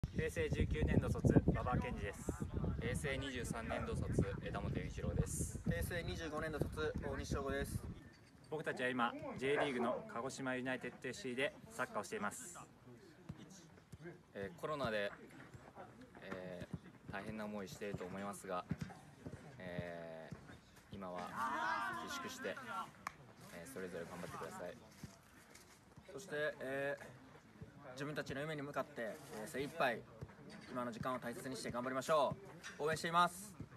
平成19年度卒馬場健二です。 平成23年度卒枝本裕一郎です。 平成25年度卒大西翔吾です。 僕たちは今 J リーグの鹿児島ユナイテッド FC でサッカーをしています。 コロナで、大変な思いしていると思いますが、今は自粛して、それぞれ頑張ってください。 そして、自分たちの夢に向かって、精一杯今の時間を大切にして頑張りましょう。応援しています。